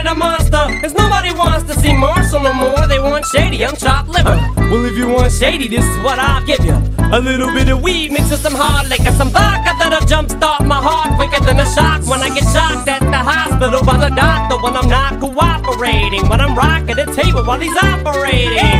created a monster, cause nobody wants to see Marshall no more. They want shady, I'm chopped liver. Well, if you want shady, this is what I'll give you. A little bit of weed mixed with some hard liquor, some vodka that'll jumpstart my heart quicker than a shock when I get shocked at the hospital by the doctor when I'm not cooperating, when I'm rocking the table while he's operating.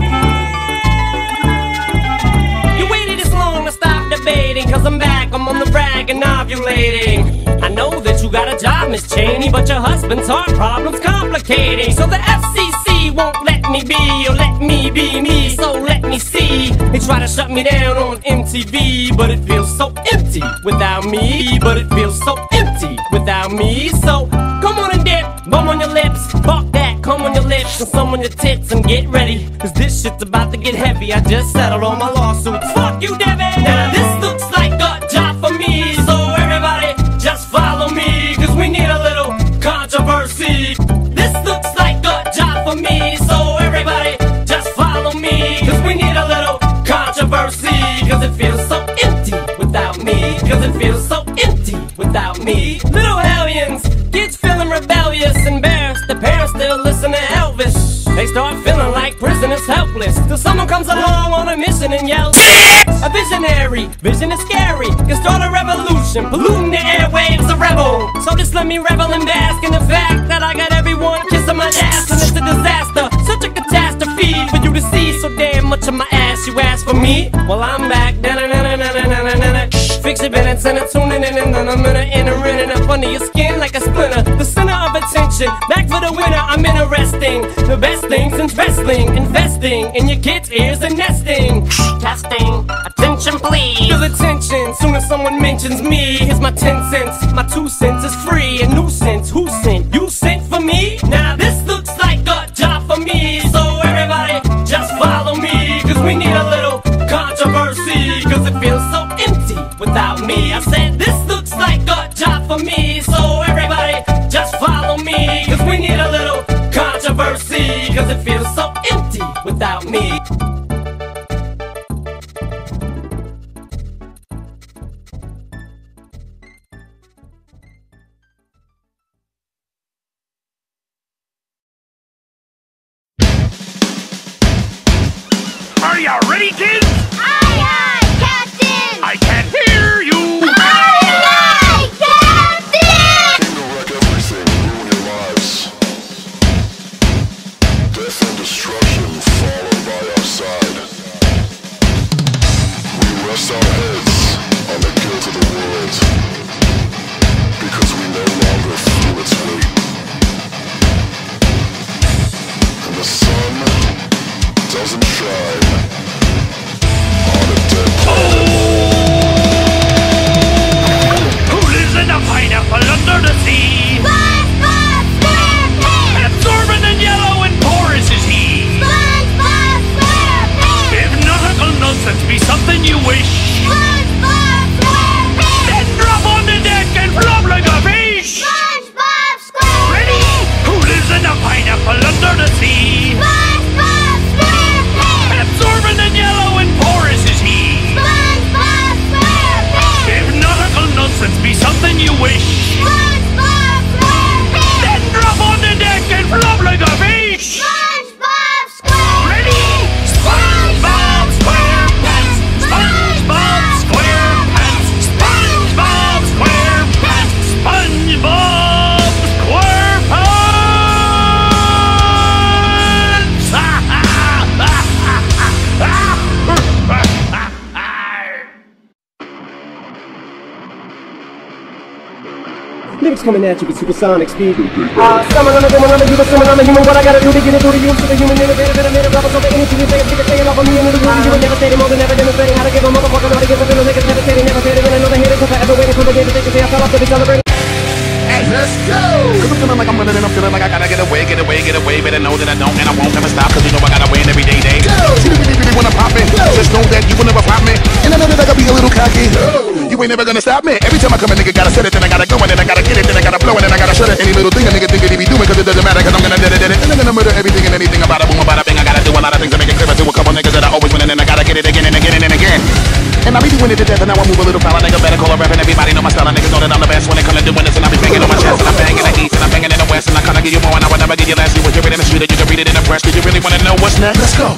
You waited this long to stop debating, cause I'm back, I'm on the rag and ovulating. I know that you got a job, Miss Cheney, but your husband's heart problem's complicating. So the FCC won't let me be, or let me be me, so let me see. They try to shut me down on MTV, but it feels so empty without me. But it feels so empty without me. So come on and dip, bum on your lips, fuck that, come on your lips, and some on your tits, and get ready, cause this shit's about to get heavy. I just settled all my lawsuits. Fuck you, Debbie. Now this looks like a job for me, so everybody just follow me, cause we need a little controversy. This looks like a job for me, so everybody just follow me, cause we need a little controversy. Cause it feels so empty without me, cause it feels so empty without me. Little hellions, kids feeling rebellious, embarrassed, the parents still listen to Elvis. They start feeling like prisoners helpless, till someone comes along on a mission and yells. A visionary, vision is scary, can start a revolution, polluting the airwaves, a rebel. So just let me revel and bask in the fact that I got everyone kissing my ass, and it's a disaster, such a catastrophe for you to see so damn much of my ass. You ask for me? Well, I'm back. Fix your minutes and I'm tuning in, and then I'm gonna enter in up under your skin like a splinter. The center of attention, back for the winner. I'm interesting, the best things in wrestling, investing in your kids' ears and nesting. Testing, attention please. Feel attention, soon as someone mentions me. Here's my 10 cents, my 2 cents is free. A nuisance, who sent? You sent for me? Now this looks like a job for me, so everybody just follow me, cause we need a little controversy, cause it feels so empty without me. I said this looks like a job for me, so everybody just follow me, cause we need a little controversy, cause it feels so empty without me. Are you ready, kids? Aye, aye, Captain! I can't hear you! Aye, aye, Captain! Came to wreck everything, ruin your lives. Death and destruction follow by our side. We rest our heads on the guilt of the world, because we no longer feel its weight. And the sun doesn't shine on a dead planet. Who lives in a pineapple under the sea? SpongeBob SquarePants! Absorbent and yellow and porous is he. SpongeBob SquarePants! If nautical nonsense be something you wish, SpongeBob SquarePants! then drop on the deck and flop like a fish. SpongeBob SquarePants! Ready? Who lives in a pineapple under the sea? SpongeBob SquarePants! Absorbent and yellow and porous is he. SpongeBob SquarePants! If nautical nonsense be something you wish, SpongeBob SquarePants! then drop on the deck and flop like a fish. SpongeBob SquarePants! Ready? SpongeBob SquarePants! SpongeBob SquarePants! SpongeBob SquarePants! SpongeBob SquarePants! Niggas coming at you with supersonic speed. Summon on a woman, on a human, summon on a human. What I gotta do to get it through to you? So the human innovator, rubber, so the energy you take it off of me into the room. You were never stating more than ever demonstrating how to give a motherfucker, how to give a feeling. Niggas meditating, never fading, and another hitter, forever waiting for the day to take a day. I fell off to be celebrating. Let's go! Cause I'm feeling like I'm winning and I'm feeling like I gotta get away. Better know that I don't and I won't ever stop. Cause you know I gotta win every day. See the bitty when I'm popping. Just know that you will never pop me. And I know that I gotta be a little cocky. You ain't never gonna stop me. Every time I come a nigga gotta set it, then I gotta go and then I gotta get it, then I gotta blow and then I gotta shut it. Any little thing a nigga think that he be doing, cause it doesn't matter, cause I'm gonna did it. And I'm gonna murder everything and anything about a boom, about a bing. I gotta do a lot of things to make it clear to a couple niggas that I always win, and then I gotta get it again and again and again. And I be doing it to death, and now I move a little foul. A nigga better call a rap, and everybody know my style. And niggas know that I'm the best when it comes to doing this. And I be banging on my chest, and I'm banging the east, and I'm banging in the west, and I kinda give you more, and I would never get your last. You will hear it in the street, or you can read it in the press. Do you really wanna know what's next? Let's go.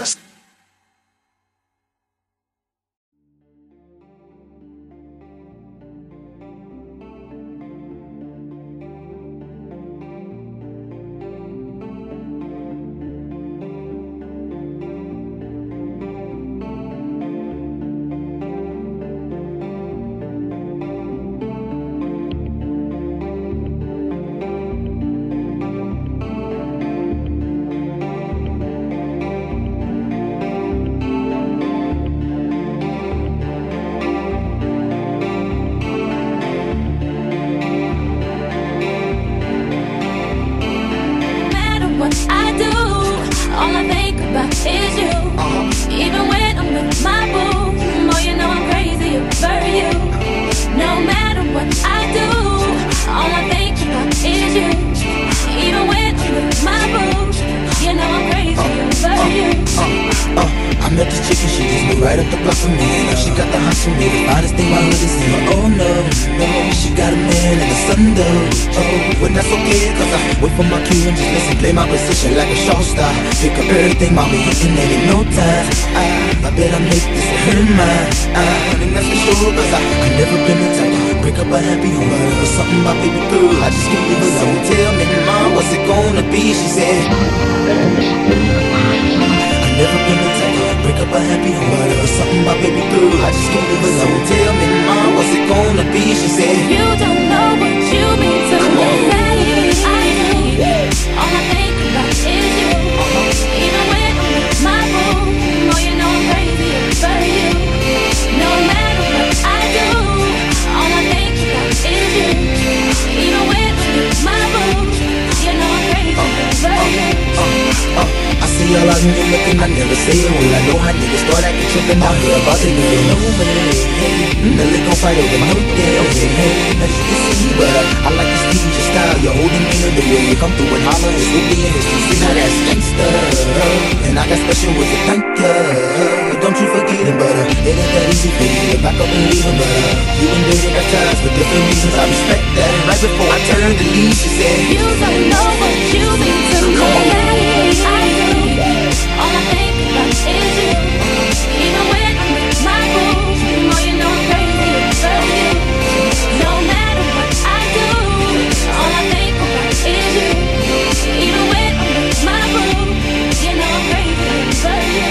Right up the block from me, and she got the hots for me. The finest thing my hood is in. Oh no, no, she got a man and a son though. Oh, but that's okay, cause I wait for my cue and just listen. Play my position like a show star. Pick up everything, mommy, hitting it in no time. I bet I make this a her mine. And that's for sure, cause I never been the type to break up a happy home. But something my baby through, I just can't leave her alone. Tell me, mom, what's it gonna be? She said, I never been the type to break up a happy home. But there's something my baby through, I just can't leave her alone. Tell me, mom, what's it gonna be? She said, you don't know what you mean to me. I know, all I think about is you. Even when I'm with my boo, oh, you know I'm crazy over you. No matter what I do, all I think about is you. Even when I'm with my boo, you know I'm crazy over you. I see all out in you looking, I never say a word. I know how niggas start acting trippin' out here about the girl. No way, now they gon' fight over no day. As you can see, but I like the speed, your style, your holding me the way you come through and holler. It's with me in history, see now that's gangsta. And I got special with it, thank ya. Don't you forget it, but it ain't that easy for you to back up and leave him. But you and David got ties for different reasons, I respect that. And right before I turned to leave, she said, you don't know what you mean to me. I do. All I think about is you. Even when I'm with my boo, oh, you know I'm crazy over you. No matter what I do, all I think about is you. Even when I'm with my boo, you know I'm crazy over you.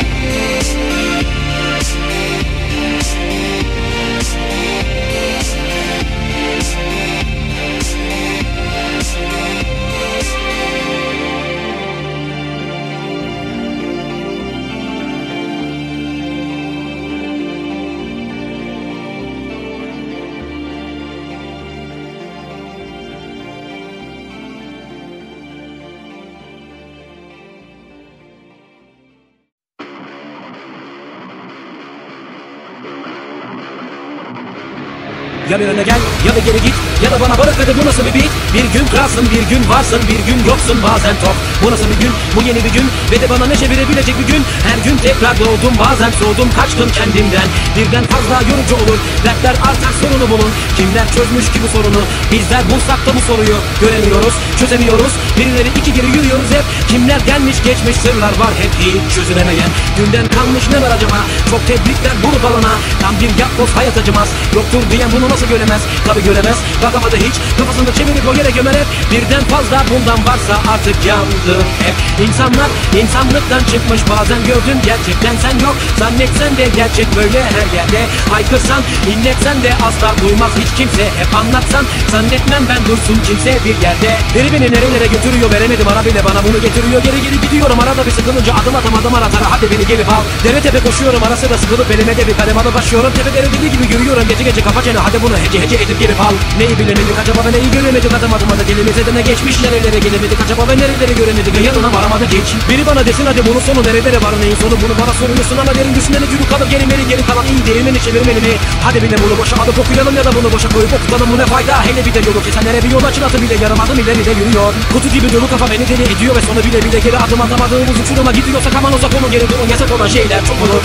Ya bir öne gel ya da geri git, ya da bana bırak hadi bu nasıl bir beat. Bir gün kralsın, bir gün varsın, bir gün yoksun, bazen tok. Bu nasıl bir gün, bu yeni bir gün ve de bana neşe verebilecek bir gün. Her gün tekrar doğdum, bazen soğudum, kaçtım kendimden. Birden fazla yorucu olur, dertler artar, sorunu bulun. Kimler çözmüş ki bu sorunu, bizler bulsak da bu soruyu göremiyoruz, çözemiyoruz. Birileri iki geri yürüyoruz hep. Kimler gelmiş geçmiş, sırlar var hep hiç çözülemeyen. Dünden kalmış ne var acaba, çok tebrikler bunu balona. Tam bir yapboz, hayat acımaz, yoktur diyen bunu nasıl göremez? Tabi göremez, bakamadı hiç, kafasında çevirip o yere gömer hep. Birden fazla bundan varsa artık yandı hep. İnsanlar insanlıktan çıkmış, bazen gördün gerçekten sen yok. Zannetsen de gerçek böyle her yerde. Haykırsan, inletsen de asla duymaz hiç kimse. Hep anlatsan, zannetmem ben dursun kimse bir yerde. Biri beni nerelere götürüyor, veremedim ara bile bana bunu getiriyor. Geri geri gidiyorum, arada bir sıkılınca adım atamadım aratara. Hadi beni gelip al, dere tepe koşuyorum, arası da sıkılıp elime de bir kalem alıp başlıyorum. Tepelere deli gibi yürüyorum, gece gece kafa çene, hadi bunu hece hece edip gelip al. Neyi bilemedik acaba ve neyi göremedik, adım adım adı dilimize de ne geçmiş, nerelere gelemedik acaba ve nereleri göremedik ve yanına varamadık hiç. Biri bana desin hadi bunun sonu nerelere var, neyin sonu bunu bana soruyorsun ama derin düşünene yürü kalır geri kalan iyi değirmeni çevirmeli mi? Hadi bile bunu boşa alıp okuyalım ya da bunu boşa koyup okutalım, bu ne fayda? Hele bir de yolu kesenlere bir yol açın, atı bile yarım adım ileride yürüyor. Kutu gibi dolu kafa beni deli ediyor ve sonu bile bile geri adım atamadığımız uçuruma gidiyorsa aman uzak olun, geri durun, yasak olan şeyler çok olur.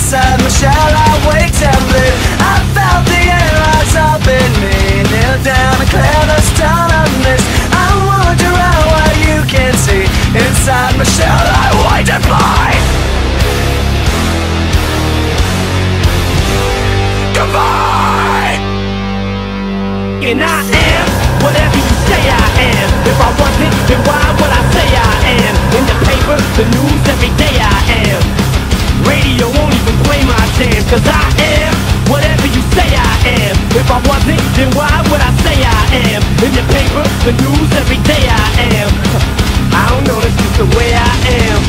inside my shell, I wait and bleed. I felt the air rise up in me. Kneel down and clear the stone of mist. I wonder out what you can see. Inside my shell, I wait and bleed. Goodbye. And I am whatever you say I am. If I wasn't, then why would I say I am? In the paper, the news, every day I am. Radio won't even play my jam, cause I am whatever you say I am. If I wasn't, then why would I say I am? In the paper, the news, every day I am. I don't know, that's just the way I am.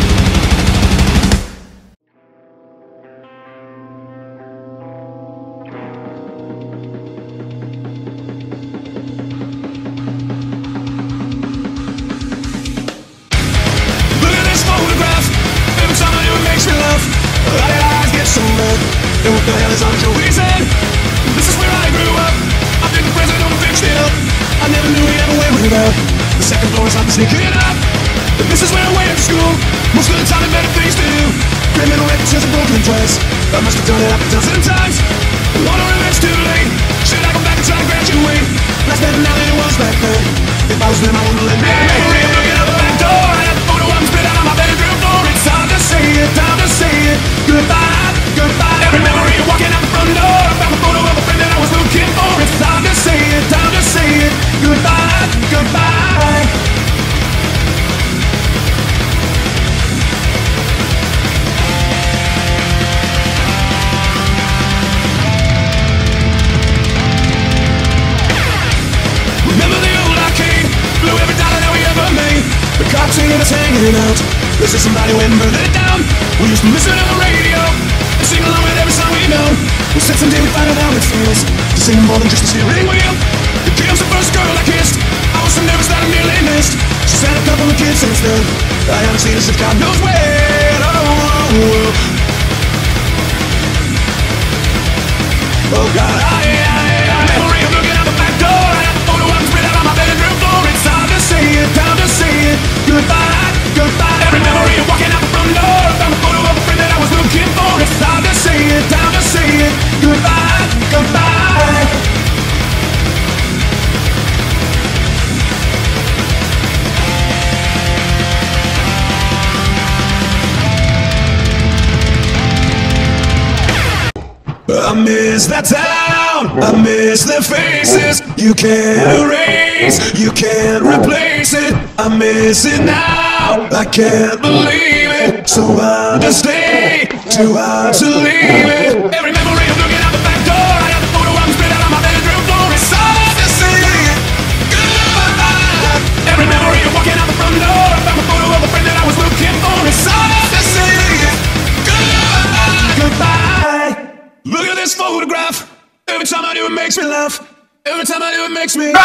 And what the hell is on your reason? This is where I grew up. I've been the president of fixed it up. I never knew he ever went without. The second floor is I'm sneaking up. And this is where I went to school. Most of the time I better things to do. Criminal records and broken twice. I must have done it half a dozen times. I wonder if it's too late. Should I go back and try to graduate? Less better now than it was back then. If I was them, I wouldn't let me. Memory of looking out the back door. I had the photo of him spit out on my bedroom floor. It's time to say it, time to say it. Goodbye, goodbye. Every memory of walking out the front door. I found a photo of a friend that I was looking for. It's time to say it, time to say it. Goodbye, goodbye. Remember the old arcade? Blew every dollar that we ever made. The cops singing us hanging out. This is somebody went and burned it down. We used to listen to the radio and sing along with every song we know. We said someday we'd find out how it feels to sing more than just the steering wheel. The Kim's the first girl I kissed. I was so nervous that I nearly missed. She's had a couple of kids since then. I haven't seen her since God knows when. Oh God, memory of looking out the back door. I had the photo of him spread out on my bedroom floor. It's time to say it, time to say it. Goodbye, goodbye. Every memory of walking out the front door. I found a photo of a friend that I was looking for. It's time to say it, time to say it. Goodbye, goodbye. I miss that town, I miss their faces. You can't erase, you can't replace it. I miss it now, I can't believe it. So hard to stay, too hard to leave it. Every memory of looking out the back door. I had the photo of him spread out on my bedroom floor. It's hard to say goodbye. Every memory of walking out the front door. I found a photo of a friend that I was looking for. It's hard to say goodbye, goodbye. Look at this photograph. Every time I do it makes me laugh. Every time I do it makes me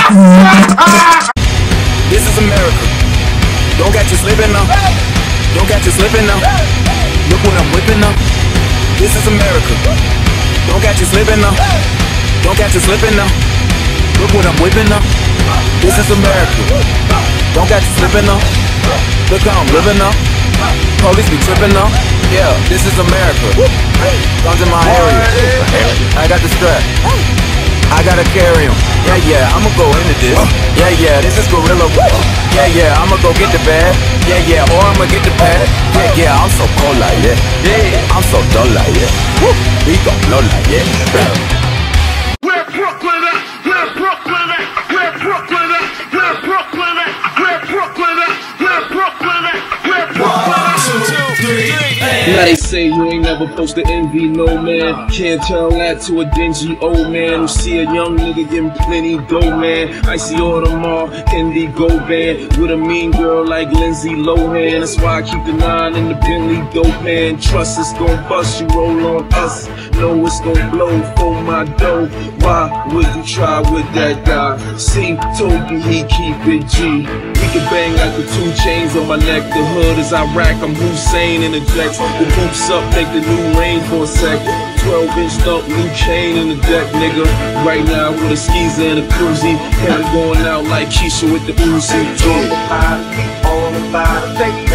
This is America. Don't catch you slipping now. Don't catch you slipping now. Look what I'm whipping up. This is America. Don't catch you slipping now. Don't catch you slipping now. Look what I'm whipping up. This is America. Don't catch you slipping now. Look how I'm living now. Police be tripping now. Yeah, this is America. Guns in my area. I got the strap. I gotta carry him. Yeah, I'ma go into this. Yeah, this is gorilla. Yeah, I'ma go get the bag. Yeah, or I'ma get the pad. Yeah, I'm so cold like that. Yeah, I'm so dull like that. We gon' blow like that. Where Brooklyn at? Where Brooklyn at? Where Brooklyn at? Where Brooklyn at? Where Brooklyn at? Where Brooklyn at? Where Brooklyn at? 1, 2, 3. Now they say you ain't never supposed to envy no man. Can't tell that to a dingy old man who see a young nigga getting plenty dough, man. I see Audemars, Indigo band with a mean girl like Lindsay Lohan. That's why I keep the 9 in the Bentley dope pan. Trust it's gon' bust, you roll on us. Know it's gon' blow for my dough. Why would you try with that guy? See, told you he keep it G. We can bang like the 2 chains on my neck. The hood is Iraq, I'm Hussein in the jacks. The hoops up, make the new rain for a sec. 12-inch thump, new chain in the deck, nigga. Right now with a skis and a cruisy. Hair going out like Keisha with the Uzi. All about it, they make it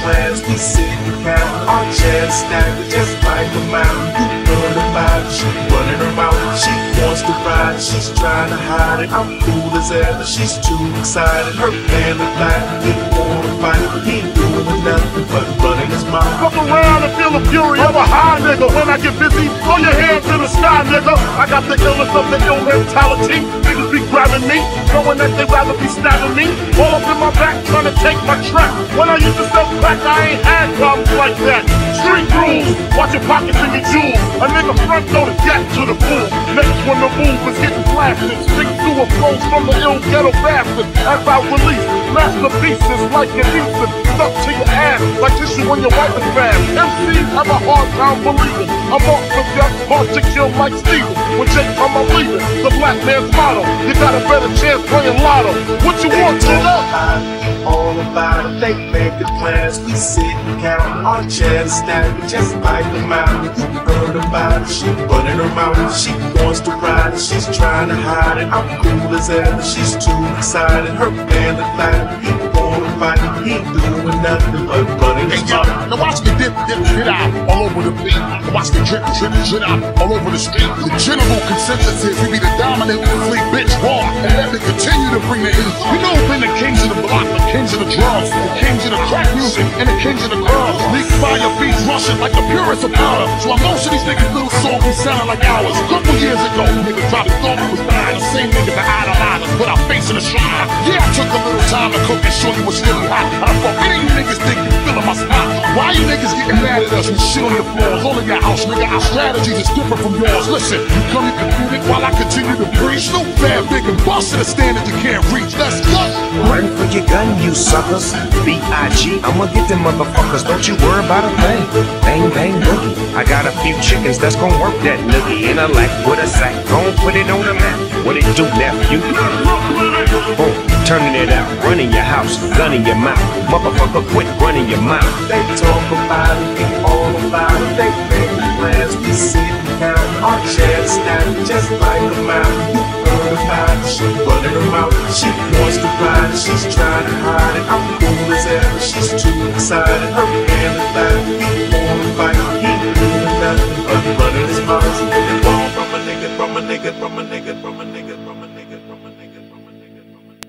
plans, we sit and count. Our chairs staggered just like a mountain. You heard about it, she running her mouth. She wants to ride, she's trying to hide it. I'm cool as ever, she's too excited. Her man is black, he wanna fight. He ain't doing nothing but running his mouth. Fuck around and feel the fury of a high nigga. When I get busy, throw your hands to the sky, nigga. I got the illness of the ill mentality. Niggas be grabbing me, knowing that they'd rather be stabbing me. All up in my back, trying to take my track. When I used to sell crack, I ain't had problems like that. Street rules, watch your pockets and your jewels. A nigga front throw the gap to the pool. Next when the move is getting blasted, stick through a flows from the ill ghetto bastard. As I release masterpieces like an Ethan, stuck to your ass like tissue when your wife is bad. MCs have a hard time believing I'm off the death, hard to kill like Steven. When Jake come, I'm leaving. The black man's motto, you got a better chance playing lotto. What you want to know? All about it, they make the plans, we sit and count. Our chairs staggered just like the mountain. You heard about it, she running her mouth. She wants to ride it, she's trying to hide it. I'm cool as ever, she's too excited. Her man is black, he wanna fight. He ain't doing nothing but running his mouth. Now watch me dip out all over the beat. Watch me drip out all over the street. The general consensus is we be the dominant fleet bitch war. And let me continue to bring the heat. You know we've been the kings of the block, the kings of the drums, the kings of the crack music, and the kings of the girls. These fire beats rushing like the purest of powder. So while most of these niggas little songs be sounding like ours. A couple years ago, niggas probably thought we was dying. The same niggas that idolized us, put our face in the shrine. Yeah, I took a little time to cook and show you what's really hot. I fuck any of you niggas think you feeling my spot. Why you niggas getting mad at us and shit on your floors? All in your house, nigga, our strategies is different from yours. Listen, you come and compete it while I continue to preach. No bad, big, and bust to the standard you can't reach. Let's go! Run for your gun, you suckers. B.I.G. I'ma get them motherfuckers. Don't you worry about a thing. Bang, bang, boogie. I got a few chickens that's gon' work that noogie. In a lack with a sack, gon' put it on the map. What it do, nephew? Boom, turning it out, running your house, gun in your mouth. Motherfucker, quit running your mouth. They talk about it, we all about it. They make the plans, we sit and count. Our chairs staggered just like a mountain. You heard about it, she running her mouth. She wants to ride it, she's trying to hide it. I'm cool as ever, she's too excited. Her man is black, he wanna fight. He ain't doing nothing but running his mouth. From a nigga, from a nigga, from a nigga, from a nigga, from a nigga, from a nigga, from a nigga, from a nigga.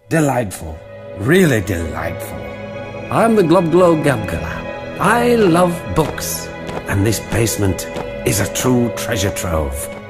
Delightful. Really delightful. I'm the Glob Glow Gabgala. I love books, and this basement is a true treasure trove.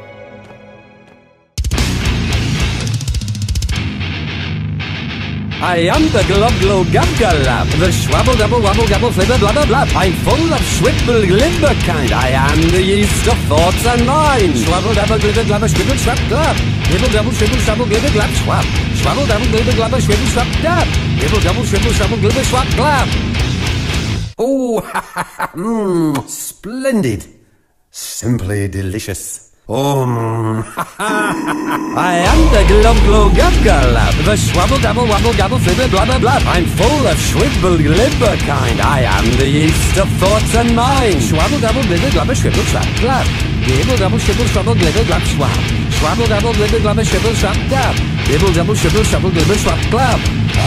I am the Glob Glow Gabgala, the Schwabble Double Wobble Gabble Flibber Blubber Blub. I'm full of Schwibble Glimber kind. I am the yeast of thoughts and minds. Schwabble Double Glibber Glubber Schwibble Schwab Glub. Nibble Double Schwibble Schwabble Glibber Glub Schwab. Schwabble Double Glibber Glubber Schwibble Schwab Glub. Nibble Double Schwibble Schwabble Glibber Schwab Glub. Oh, splendid. Simply delicious. I am the Glob Glow Gabgala, the Schwabble Double Wobble Gabble Flibber Blubber Blub. I'm full of Schwibble Glimber kind. I am the yeast of thoughts and minds. Schwabble Double Glibber Glubber Schwibble Schwab Glub. Gibble Double Schwibble Schwabble Glibber Glub Schwab. Schwabble Double Glibber Glubber Schwibble Schwab Glub. Gibble Double Schwibble Schwabble Glibber Schwab Glub.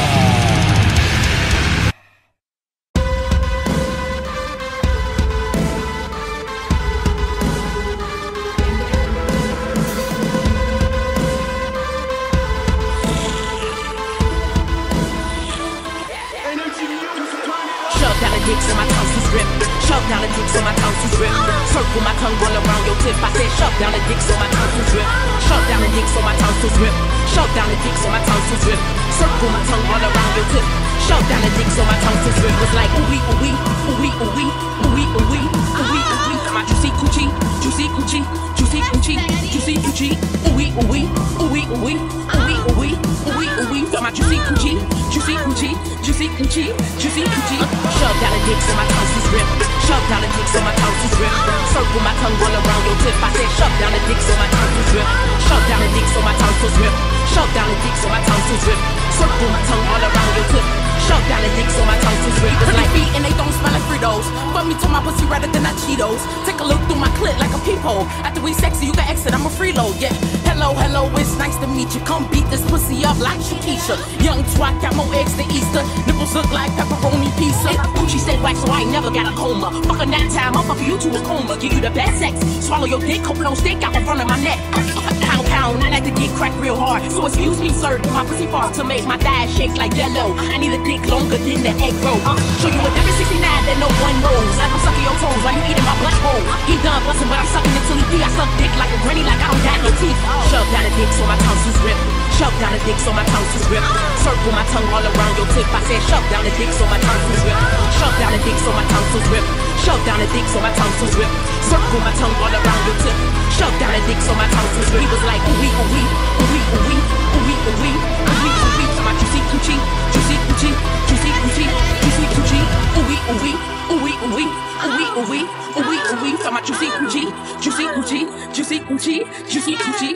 Down the dick so my tonsils rip. Circle my tongue all around your tip. I said shove down the dick so my tonsils rip. Shove down the dick so my tonsils rip. Shove down the dick so my tonsils rip. Circle my tongue all around your tip. Shove down the dick so my tonsils rip. Was like ooh wee ooh wee ooh wee ooh wee ooh wee ooh wee ooh wee ooh wee. My juicy coochie, juicy coochie, juicy coochie, juicy coochie. Ooh wee ooh wee ooh wee ooh wee ooh wee ooh wee ooh wee ooh wee. My juicy coochie, juicy coochie, juicy coochie, juicy coochie. Shove down the dick so my tonsils rip. Shove down the dick so my tonsils rip. Circle my tongue all around your tip. I said shove down the dick so my tonsils rip. Shove down the dick so my tonsils rip. Shove down the dick so my tonsils rip. Circle my tongue all around your tip. Shove down the dick so my tonsils rip. Pretty feet and they don't smell like Fritos. Fuck me to my pussy rather than that Cheetos. Take a look through my clit like a peephole. After we sexy, you can exit. I'm a freeload. Yeah. Hello, hello, it's nice to meet you. Come beat this pussy up like Shakisha. Young twat got more eggs than Easter. Nipples look like pepperoni pizza. Gucci stay wax, so I ain't never got a coma. Fuckin' that time, I'm fucking you to a coma. Give you the best sex. Swallow your dick, couple on stick out in front of my neck. Pound, pound, I like to get cracked real hard. So excuse me, sir, do my pussy far to make my thighs shake like jello. I need a dick longer than the egg roll. Show you a different 69 that no one knows. Like I'm sucking your toes while you eating my blush bowl. He done bustin', but I'm sucking until he pee. I suck dick like a granny, like I don't got no teeth. Shove down the dick so my tonsils rip. Shove down the dick so my tonsils rip. Circle my tongue all around your tip. I said shove down the dick so my tonsils rip. Shove down the dick so my tonsils rip. Shove down the dick so my tonsils rip. Circle my tongue all around your tip. Shove down the dick so my tonsils rip. He was like ooh wee ooh wee ooh wee ooh wee ooh wee ooh wee ooh wee ooh wee. My juicy coochie, juicy coochie, juicy coochie, juicy coochie. Ooh wee ooh wee ooh wee ooh wee ooh wee ooh wee ooh wee ooh wee. My juicy coochie, juicy coochie, juicy coochie, juicy coochie.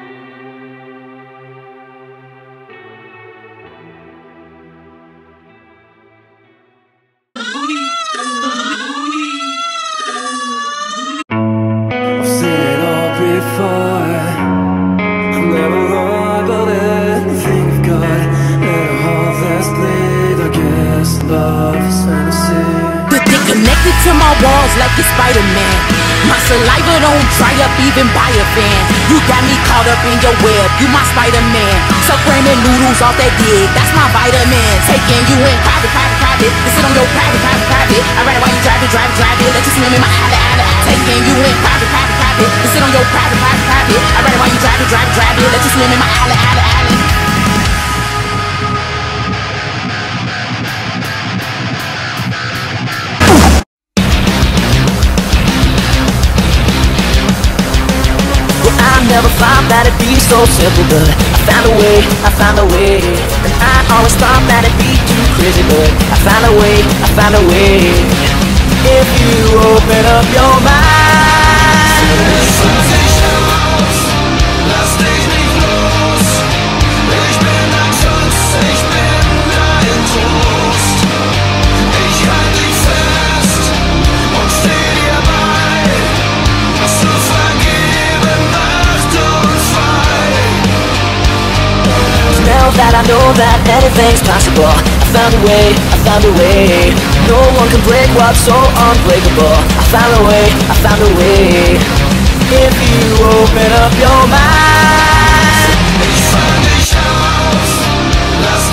To my walls like a Spider-Man. My saliva don't dry up even by a fan. You got me caught up in your web, you my Spider-Man. So ramen noodles off that dick, that's my vitamin. Taking you in private, private, private. To sit on your private, private, private. I ride it while you drive it, drive it, drive it. Let you swim in my alley, alley. Taking you in private, private, private. To sit on your private, private, private. I ride it while you drive it, drive it, drive it. Let you swim in my alley, alley, alley. Never thought that it'd be so simple, but I found a way, I found a way. And I always thought that it'd be too crazy, but I found a way, I found a way. If you open up your mind, sensations, lass dich nicht los. Ich bin ein Schatz, ich bin dein Trost. Ich halt dich fest und steh dir bei, dass du vergeben warst. Now that I know that anything's possible, I found a way, I found a way. No one can break what's so unbreakable. I found a way, I found a way. If you open up your mind, ich fang dich auf, lass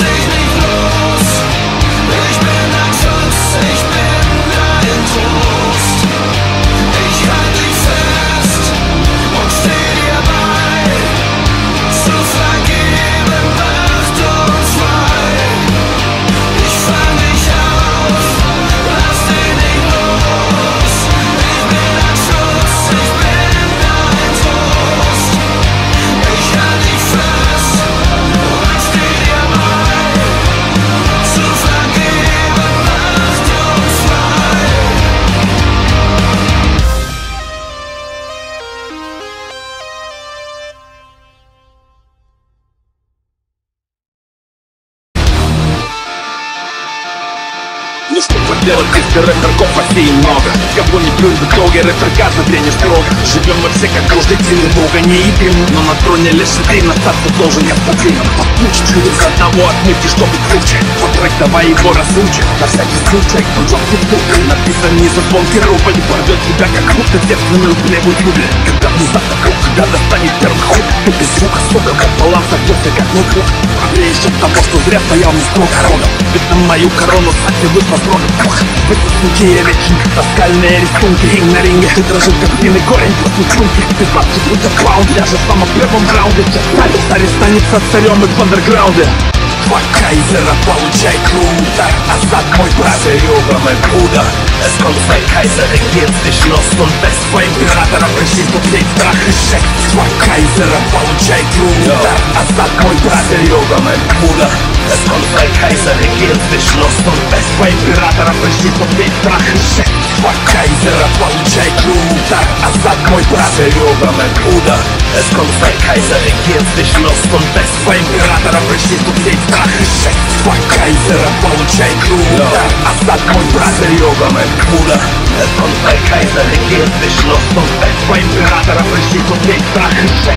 Ну что поделать, если рэперков в России много? Кого не плюнь в итоге, рэпер каждый день не строго. Живем мы все как каждый день, Бога не едим. Но на троне лишь один, остаться должен необходимо. Подключить через одного отметки, чтобы круче. Вот трек давай его разучи, на всякий случай. Он жёг в буквы, написан не за звонкий рубль. Порвет тебя как будто девственную плеву Юли. Когда внезапно круг, когда достанет первый хук. Ты без звука, сука, как баланс, садился как ноутбук. Прогреешь от того, что зря стоял не строго родом. Ведь на мою корону, кстати, выпал строго. Выпускники речи, таскальные рисунки. И на ринге ты дрожит, как длинный корень после чунки. Ты сладкий, будто клаун, ляжешь в самом первом раунде. Царь станется царем и в андерграунде. Два кайзера, получай круто. Азат мой брат, ребром и пуда. Эскон свой кайзер, едешь нос. Он тест по императора, пришли тут страх и шек. Два кайзера, получай круто. Азат мой брат, ребром и пуда. Эскон свой кайзер, едешь нос. Он тест по императора, пришли тут страх и шек. Два кайзера, получай круто. Азат мой брат, ребром и пуда. Эскон свой кайзер, едешь нос. Он тест по императора, пришли тут страх и шек. Два кайзера, получай круто. Азат мой брат, ребром и пуда. Эскон свой кайзер, едешь нос. Он тест по императора, пришли тут страх и шек.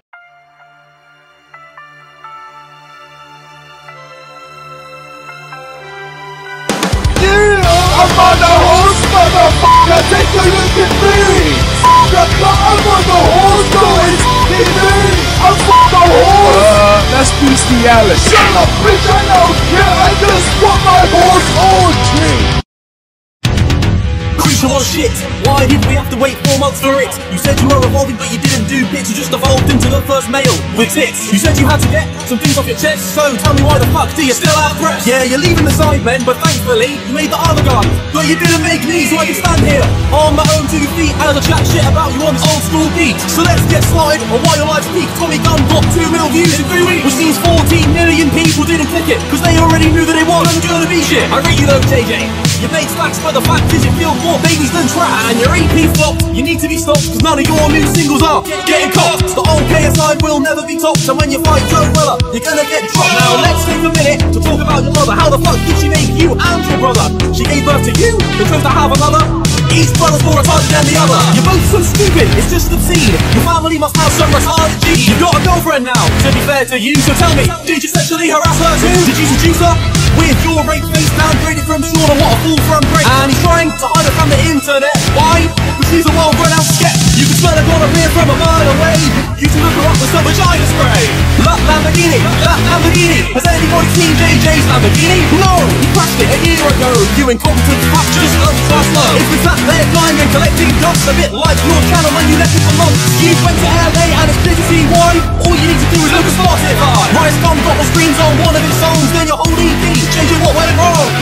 I'm on the horse, motherfucker, take a look at me. I'm on the horse, going TV. I'm on the horse. That's Beastie Alice. Shut up, bitch, I know. Yeah, I just want my horse on tree. Crucial on shit, why did we have to wait 4 months for it? You said you were evolving but you didn't do bits. You just evolved into the first male with tits. You said you had to get some things off your chest, so tell me why the fuck do you still have breasts? Yeah, you're leaving the side men, but thankfully you made the other guy. But you didn't make me, so I can stand here on my own 2 feet and I'll chat shit about you on this old school beat. So let's get started on why your life's peak. Tommy Gunn got 2 million views in 3 weeks, which means 14 million people didn't click it, cause they already knew that it wasn't gonna be shit. I rate you though, JJ. You made stacks, but the fact is you feel more babies than trash. And your EP flopped, you need to be stopped, cause none of your new singles are getting copped. The old KSI will never be topped, and when you fight Joe Weller, you're gonna get dropped. Now let's take a minute to talk about your mother. How the fuck did she make you and your brother? She gave birth to you, then chose to have another. Each brother's more retarded than the other. You're both so stupid, it's just obscene. Your family must have some retarded genes. You've got a girlfriend now, to be fair to you, so tell me, did you sexually harass her too? Did you seduce her? With your rape face downgraded from Sean, what a fool from Break. And he's trying to hide her from the internet. Why? Because she's a world-renowned sketch. You can smell a gonorrhea from a mile away. You can look her up with some vagina spray. That Lamborghini, that Lamborghini. Has anybody seen JJ's Lamborghini? No! He crashed it a year ago. You incompetent fuck, just upstart slow. It's been sat there climbing, collecting dust, a bit like your channel when you left it for months. You went to LA and it's clear to see why. All you need to do is look at Spotify. Rice Gum got the screens on one of his songs, then your whole EP. Changing what went wrong.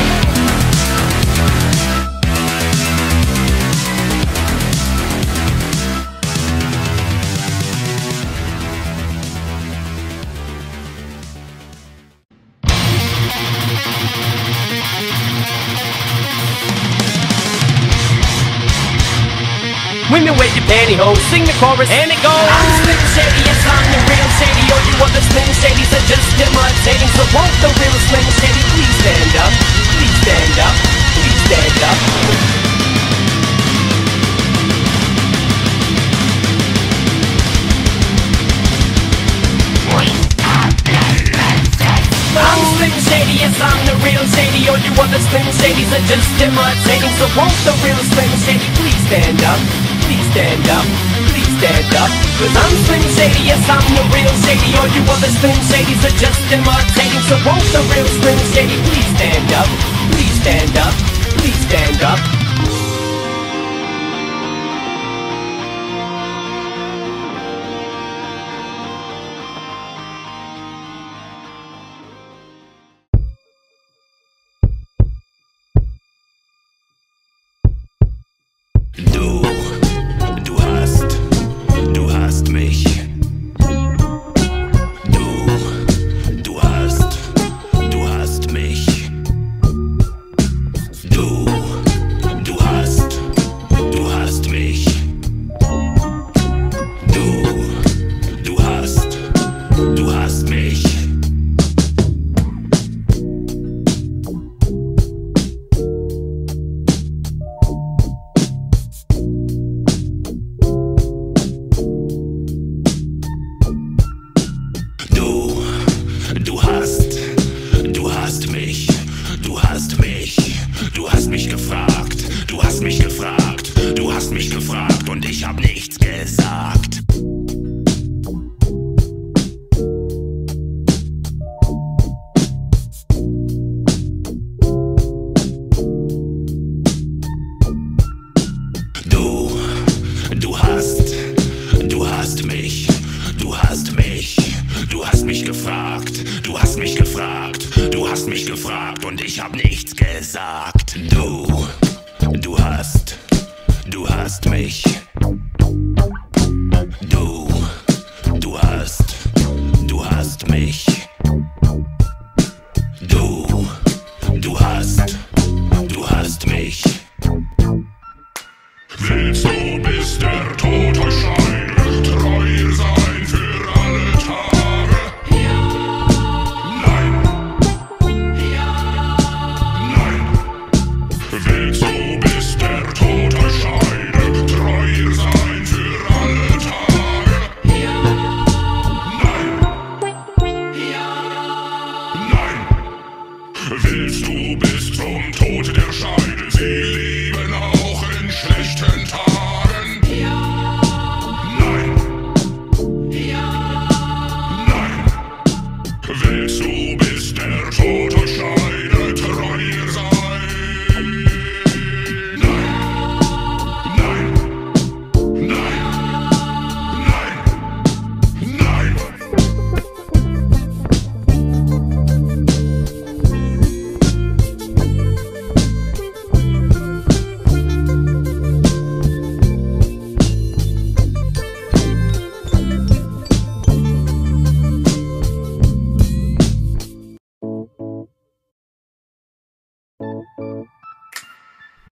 Women wear your pantyhose, sing the chorus, and it goes. I'm Slim Shady, yes, I'm the real Shady. All you other Slim Shadys are just imitating. So won't the real Slim Shady please stand up? Please stand up, please stand up. I'm Slim Shady, yes, I'm the real Shady. All you other Slim Shadys are just imitating. So won't the real Slim Shady please stand up? Please stand up, please stand up. Cause I'm Slim Shady, yes, I'm the real Shady. All you other Slim Shadys are just imitating. So won't the real Slim Shady please stand up? Please stand up, please stand up. Du hast mich. Du hast mich. Du hast mich. Du hast mich. Du hast mich gefragt und ich hab nichts gesagt. Du hast mich gefragt und ich hab nichts gesagt. Du hast mich.